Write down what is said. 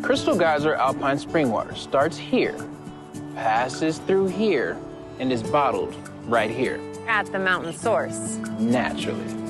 Crystal Geyser alpine spring water starts here, passes through here, and is bottled right here. At the mountain source. Naturally.